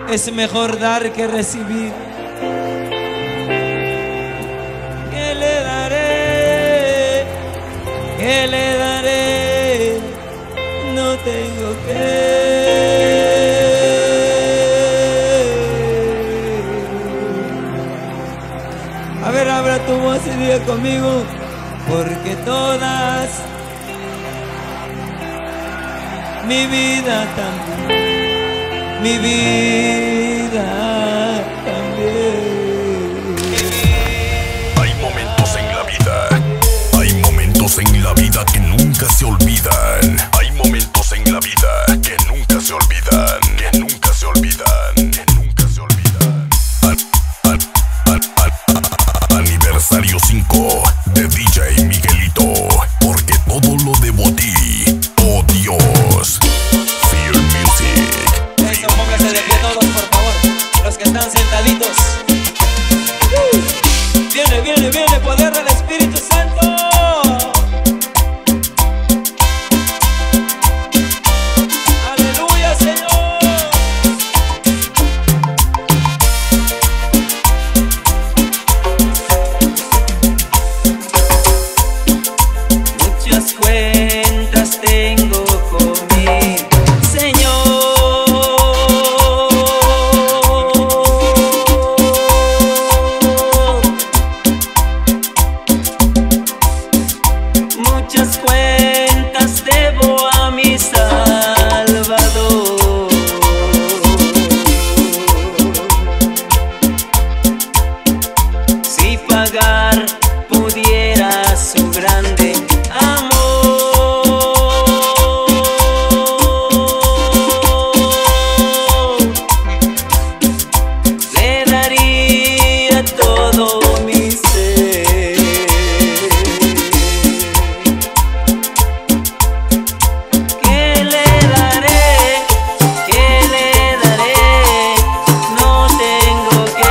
Es mejor dar que recibir. ¿Qué le daré? ¿Qué le daré? No tengo que. A ver, abra tu voz y diga conmigo, porque todas, mi vida también, mi vida también. Hay momentos en la vida, hay momentos en la vida que nunca se olvidan. Hay momentos en la vida que nunca se olvidan, que nunca se olvidan, que nunca se olvidan. Aniversario 5 de DJ Miguelito, porque todo lo debo a ti, oh Dios. Fear Music. Eso, pónganse de pie todos, por favor, los que están sentaditos. Viene, viene, viene, poder del Espíritu Santo. Aleluya, Señor. Muchas cuentas tengo con mi Señor. Muchas cuentas debo a mi Salvador. Si pagar pudiera su grande amor, le daría todo mi ser. ¿Qué le daré? ¿Qué le daré? No tengo que.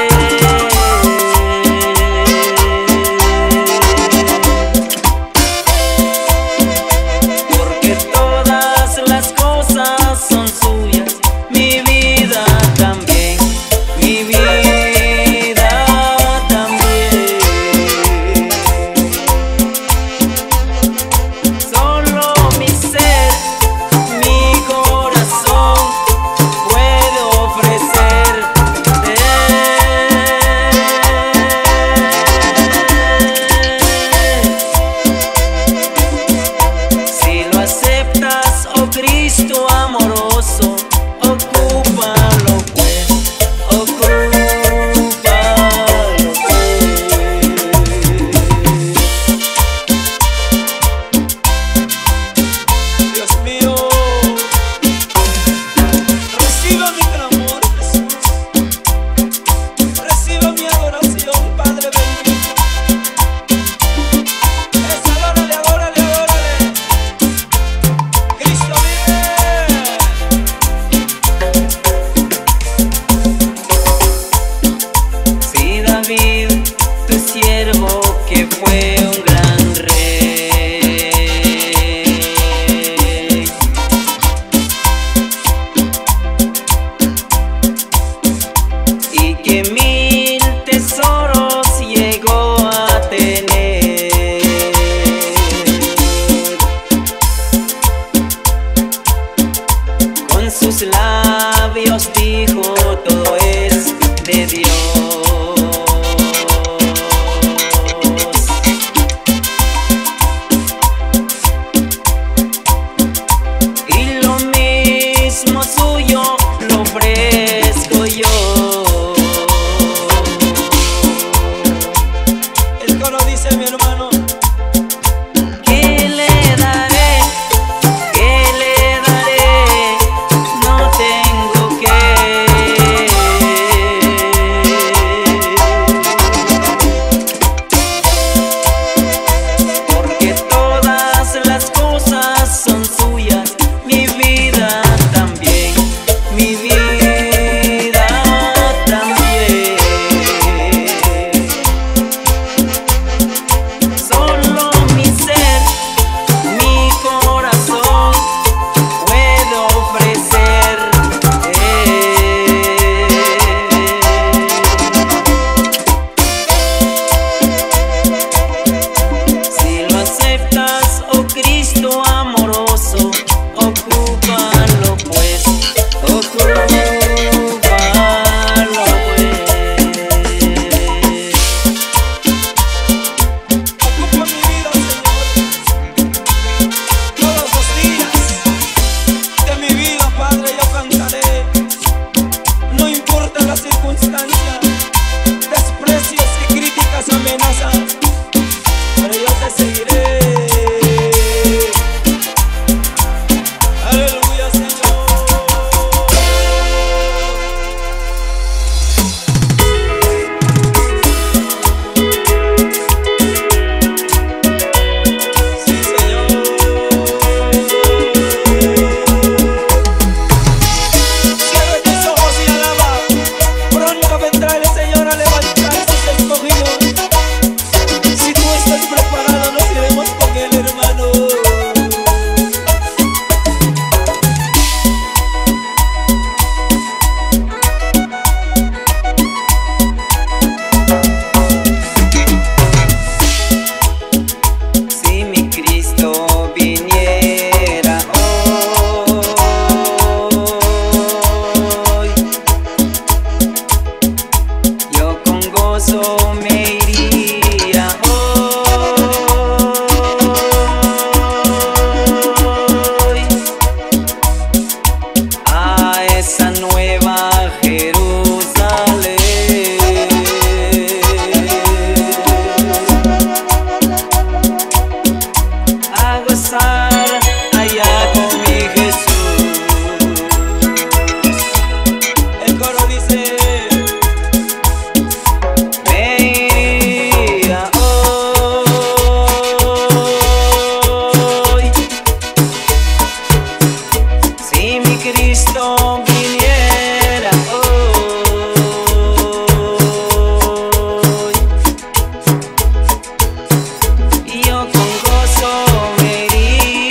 Porque todas las cosas son suyas, mi vida también, mi vida también. Solo mi ser, mi corazón puede ofrecerte. Si lo aceptas, oh Cristo amoroso, ocúpalo pues, ocúpalo pues. Dios mío, reciba mi clamor, Jesús. Reciba mi adoración, Padre bendito. Adórale, adórale, adórale. Cristo vive. Si David, tu siervo, que fue un gran rey, y que 1000 tesoros llegó a tener, con sus labios dijo todo es de Dios. Y lo mismo suyo lo ofrezco yo. El coro dice, mi hermano, ¿qué le daré? ¿Qué le daré? No tengo que. gozar allá con mi Jesús. El coro dice: me iría hoy si mi Cristo viniera hoy, y yo con gozo me iría.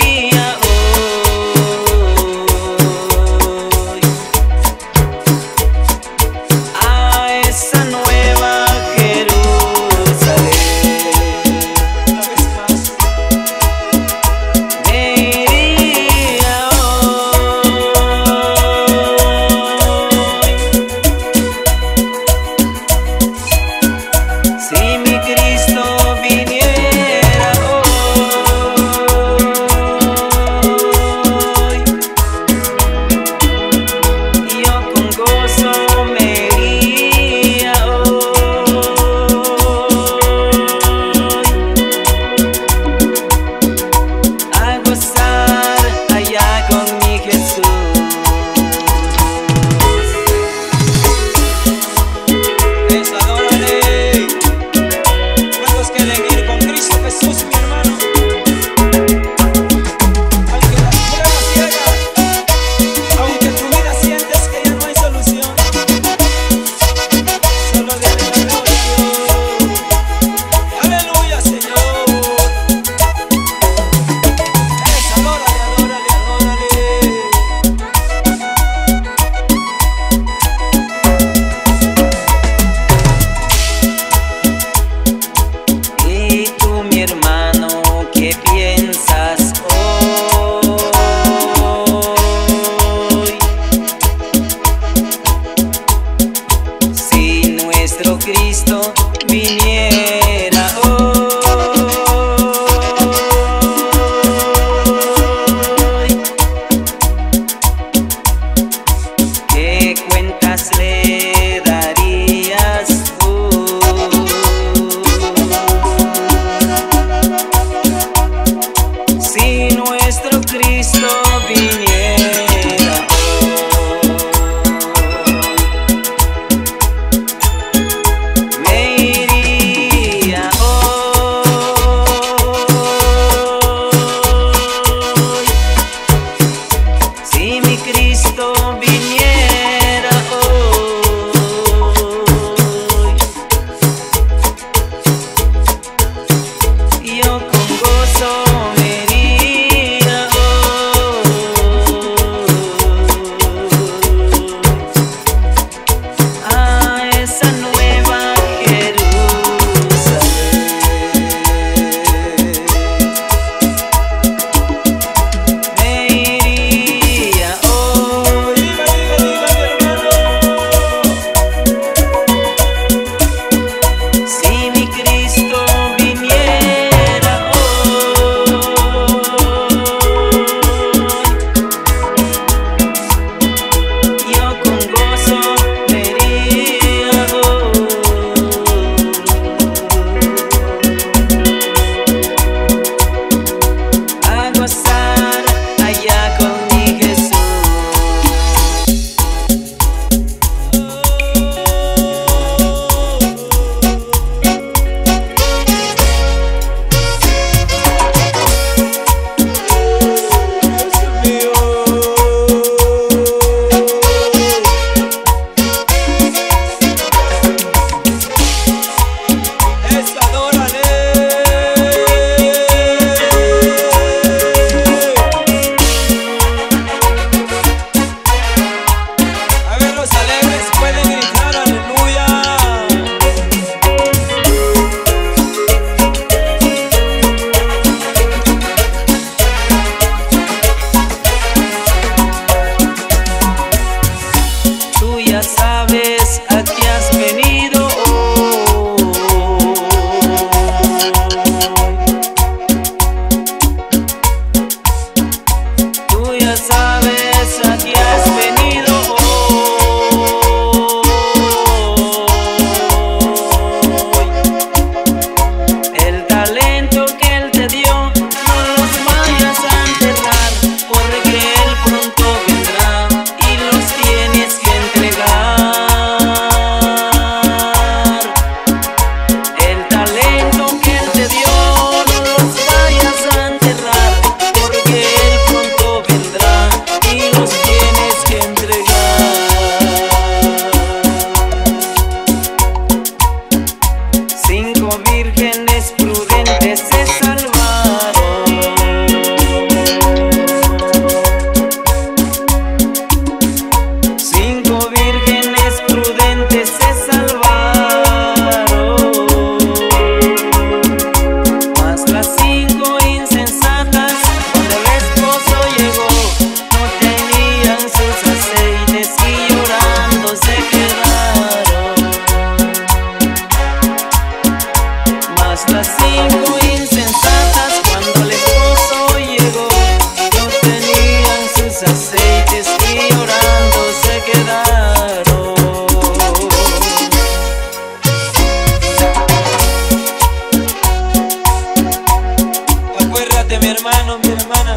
Acuérdate, mi hermano, mi hermana,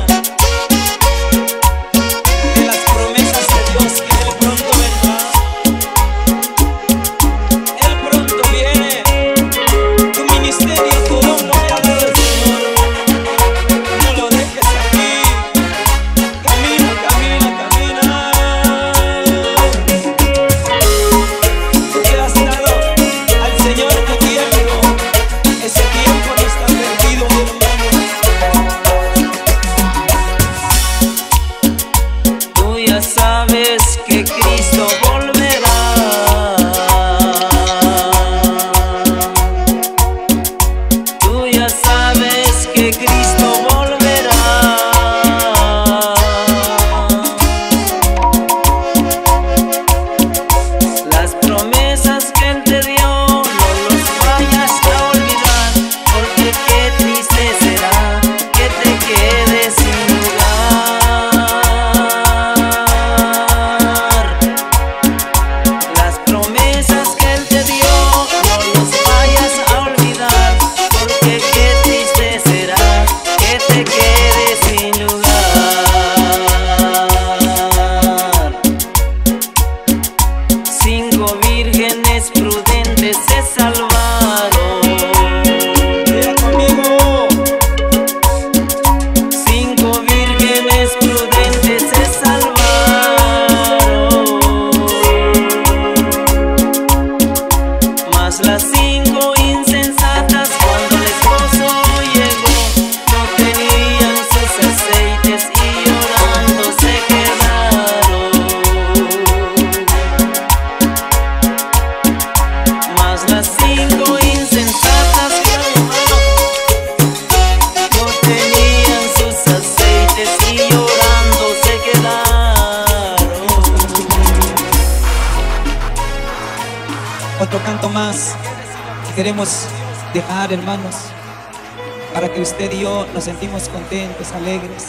de las promesas de Dios, que Él pronto vendrá. Él pronto viene. Tu ministerio, tu don lo que ha dado el Señor. No lo dejes aquí. Camina, camina, camina. Tú que has dado al Señor tu tiempo, ese tiempo no está perdido, mi hermano. Tú ya sabes que Cristo volverá. Tú ya sabes que Cristo volverá. Las promesas que Él te dio no los vayas a olvidar, porque qué triste será que te quedes sin lugar. Las promesas que Él te dio no los vayas a olvidar, porque qué triste será que te quedes sin lugar. 5 vírgenes prudentes se salvaron. Vea conmigo. 5 vírgenes prudentes se salvaron, mas las 5 insensatas, cuando el esposo llegó, no tenían sus aceites y llorando se quedaron. Mas las 5 insensatas, no tenían sus aceites y llorando se quedaron. Otro canto más que queremos dejar, hermanos, para que usted y yo nos sentimos contentos, alegres.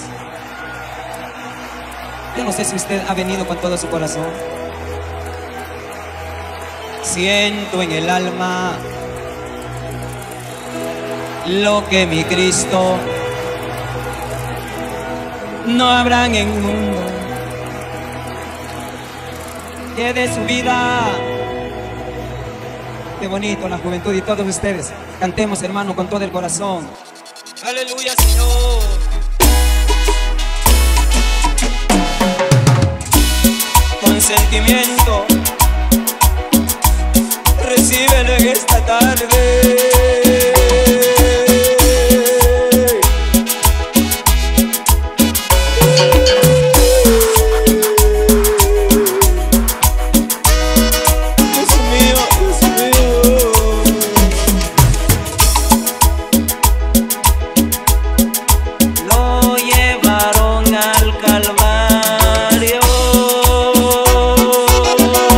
Yo no sé si usted ha venido con todo su corazón. Siento en el alma lo que mi Cristo no habrá en el mundo, que de su vida. Qué bonito la juventud, y todos ustedes cantemos, hermano, con todo el corazón. Aleluya, Señor. Con sentimiento, recíbelo en esta tarde. Dios mío, Dios mío. Lo llevaron al Calvario.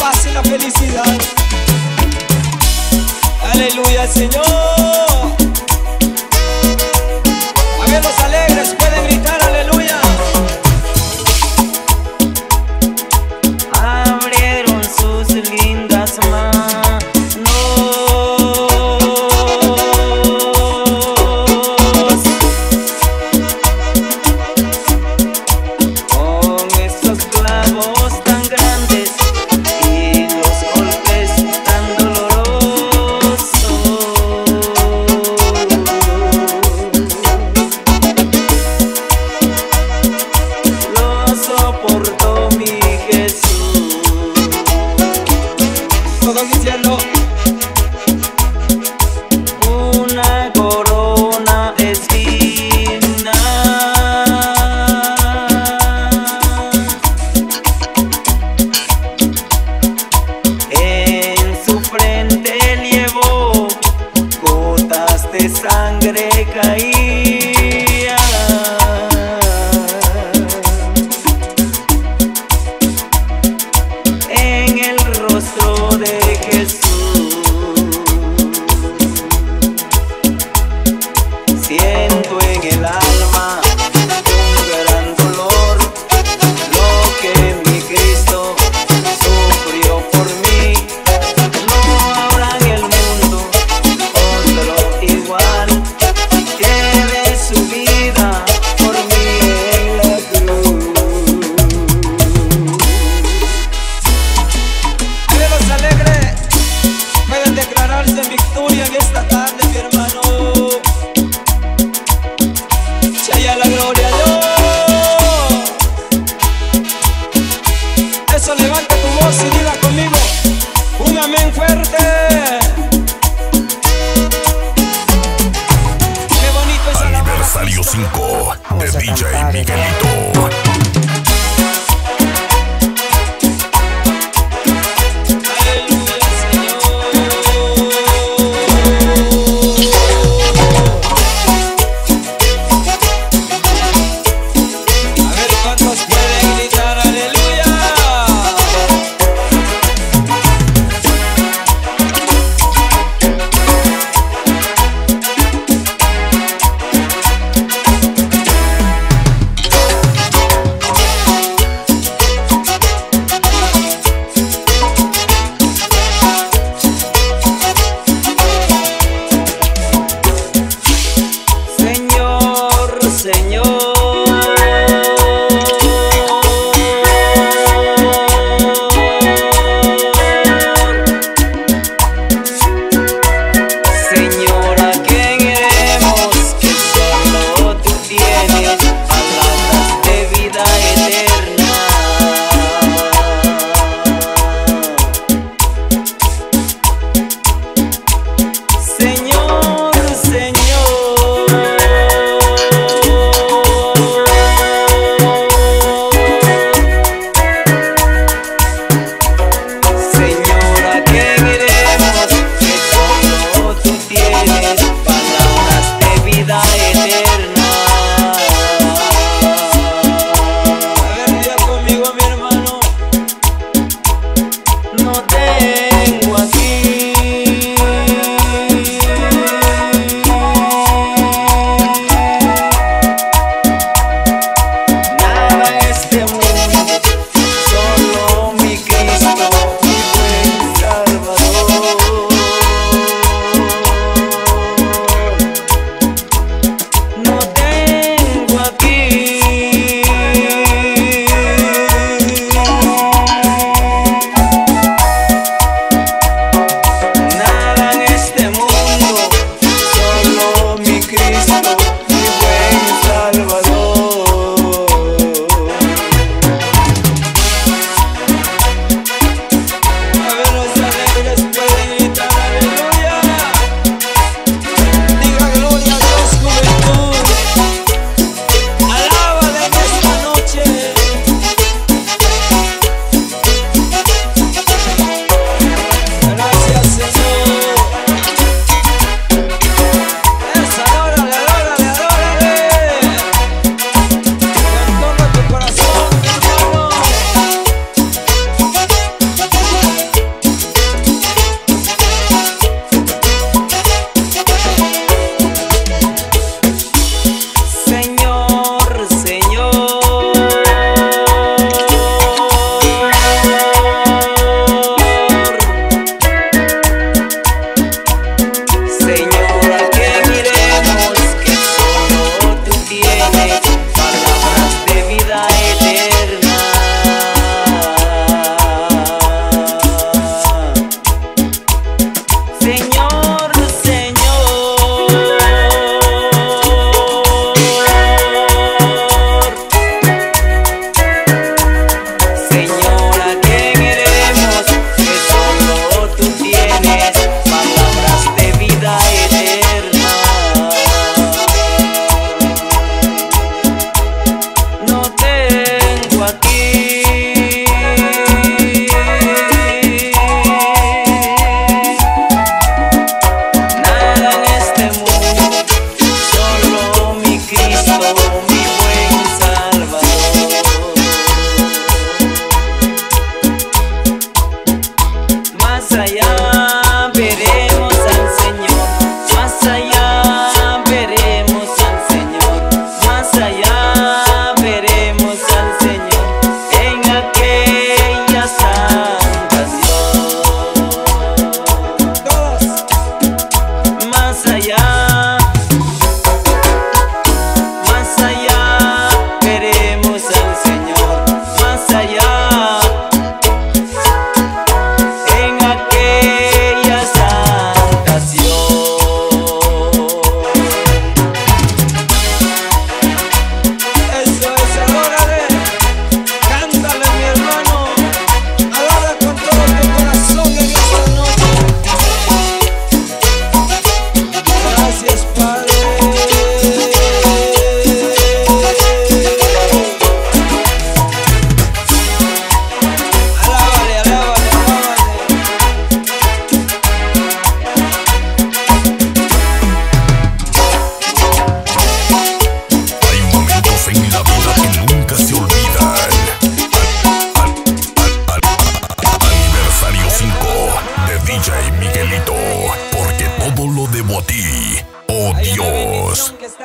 paz y la felicidad. Aleluya al Señor. A ver, los alegres pueden gritar aleluya. Abrieron sus lindas manos con estos clavos tan grandes y los golpes tan dolorosos.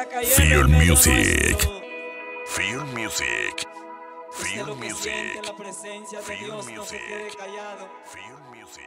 cayendo Feel en medio music. nuestro. Feel music. Usted Feel lo que siente music. la presencia de Feel Dios, no se music. quede callado. Feel music.